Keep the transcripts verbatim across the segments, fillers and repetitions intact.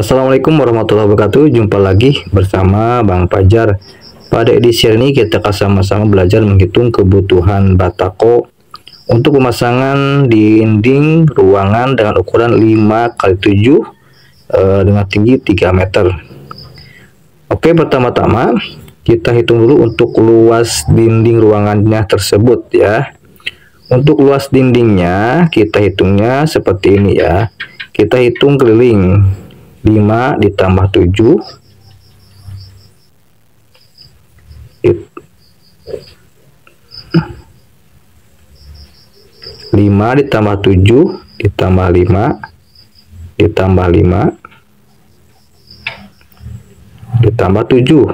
Assalamualaikum warahmatullahi wabarakatuh. Jumpa lagi bersama Bang Fajar. Pada edisi ini kita akan sama-sama belajar menghitung kebutuhan batako untuk pemasangan dinding ruangan dengan ukuran lima kali tujuh eh, dengan tinggi tiga meter. Oke, pertama-tama kita hitung dulu untuk luas dinding ruangannya tersebut ya. Untuk luas dindingnya kita hitungnya seperti ini ya. Kita hitung keliling lima ditambah tujuh lima ditambah tujuh ditambah lima ditambah lima ditambah tujuh,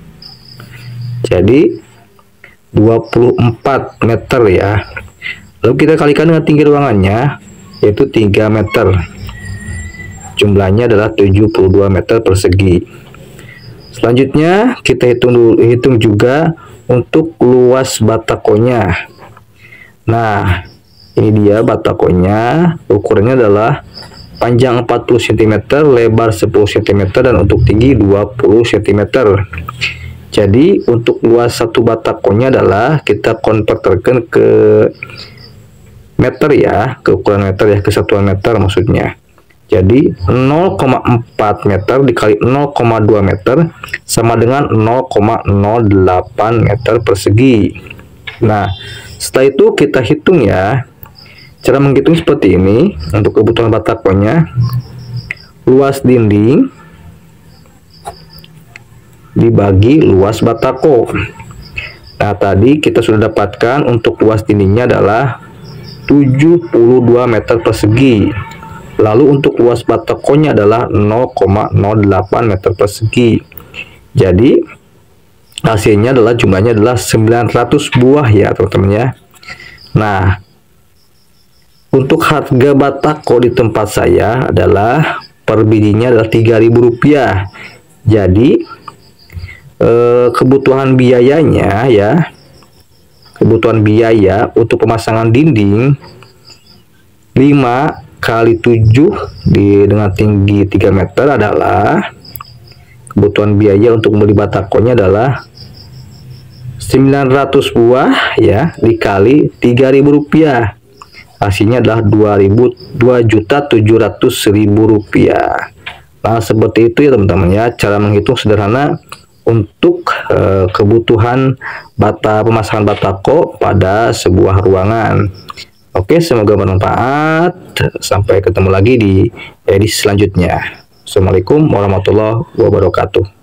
jadi dua puluh empat meter ya. Lalu kita kalikan dengan tinggi ruangannya, yaitu tiga meter. Jumlahnya adalah tujuh puluh dua meter persegi. Selanjutnya kita hitung dulu, hitung juga untuk luas batakonya. Nah, ini dia batakonya. Ukurannya adalah panjang empat puluh sentimeter, lebar sepuluh sentimeter, dan untuk tinggi dua puluh sentimeter. Jadi untuk luas satu batakonya adalah kita konverterkan ke meter ya, ke ukuran meter ya, kesatuan meter maksudnya. Jadi nol koma empat meter dikali nol koma dua meter sama dengan nol koma nol delapan meter persegi. Nah, setelah itu kita hitung ya. Cara menghitung seperti ini untuk kebutuhan batakonya. Luas dinding dibagi luas batako. Nah, tadi kita sudah dapatkan untuk luas dindingnya adalah tujuh puluh dua meter persegi. Lalu untuk luas batakonya adalah nol koma nol delapan meter persegi. Jadi hasilnya adalah jumlahnya adalah sembilan ratus buah ya teman-teman ya. Nah, untuk harga batako di tempat saya adalah per bijinya adalah tiga ribu rupiah. Jadi eh, kebutuhan biayanya ya, kebutuhan biaya untuk pemasangan dinding lima kali tujuh di dengan tinggi tiga meter adalah kebutuhan biaya untuk membeli batakonya adalah sembilan ratus buah ya dikali tiga ribu rupiah. Hasilnya adalah dua juta tujuh ratus ribu rupiah. Nah, seperti itu ya teman-teman ya, cara menghitung sederhana untuk eh, kebutuhan bata pemasangan batako pada sebuah ruangan. Oke, semoga bermanfaat. Sampai ketemu lagi di edisi selanjutnya. Assalamualaikum warahmatullahi wabarakatuh.